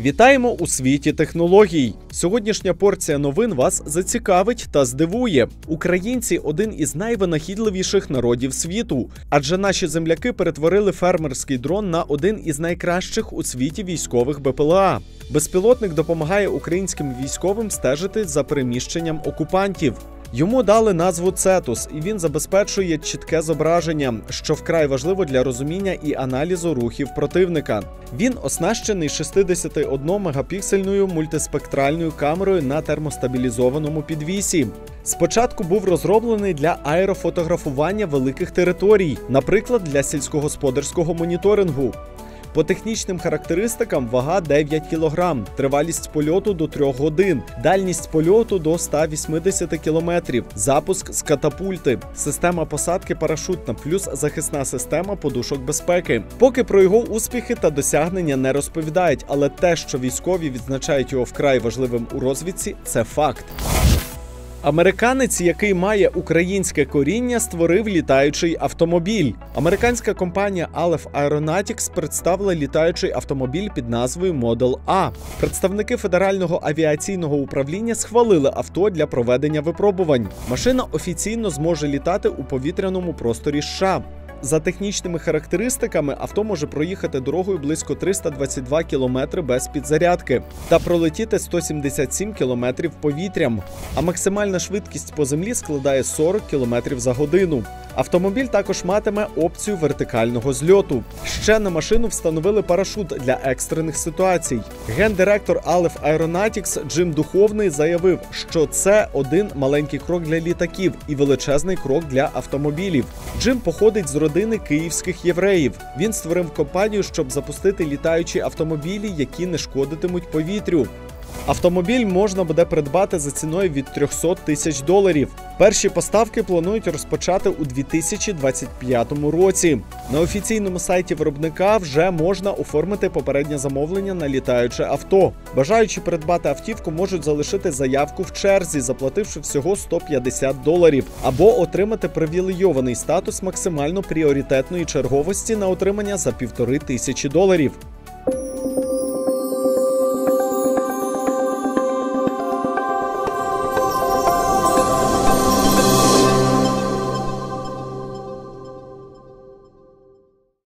Вітаємо у світі технологій! Сьогоднішня порція новин вас зацікавить та здивує. Українці – один із найвинахідливіших народів світу. Адже наші земляки перетворили фермерський дрон на один із найкращих у світі військових БПЛА. Безпілотник допомагає українським військовим стежити за переміщенням окупантів. Йому дали назву «Цетус», і він забезпечує чітке зображення, що вкрай важливо для розуміння і аналізу рухів противника. Він оснащений 61-мегапіксельною мультиспектральною камерою на термостабілізованому підвісі. Спочатку був розроблений для аерофотографування великих територій, наприклад, для сільськогосподарського моніторингу. По технічним характеристикам вага 9 кг, тривалість польоту до 3 годин, дальність польоту до 180 км, запуск з катапульти, система посадки парашутна, плюс захисна система подушок безпеки. Поки про його успіхи та досягнення не розповідають, але те, що військові відзначають його вкрай важливим у розвідці, це факт. Американець, який має українське коріння, створив літаючий автомобіль. Американська компанія Aleph Aeronautics представила літаючий автомобіль під назвою Model A. Представники Федерального авіаційного управління схвалили авто для проведення випробувань. Машина офіційно зможе літати у повітряному просторі США. За технічними характеристиками, авто може проїхати дорогою близько 322 км без підзарядки та пролетіти 177 км повітрям, а максимальна швидкість по землі складає 40 км за годину. Автомобіль також матиме опцію вертикального зльоту. Ще на машину встановили парашут для екстрених ситуацій. Гендиректор Aleph Aeronautics Джим Духовний заявив, що це один маленький крок для літаків і величезний крок для автомобілів. Джим походить з родини київських євреїв. Він створив компанію, щоб запустити літаючі автомобілі, які не шкодитимуть повітрю. Автомобіль можна буде придбати за ціною від $300 тисяч. Перші поставки планують розпочати у 2025 році. На офіційному сайті виробника вже можна оформити попереднє замовлення на літаюче авто. Бажаючі придбати автівку можуть залишити заявку в черзі, заплативши всього $150, або отримати привілейований статус максимально пріоритетної черговості на отримання за $1500.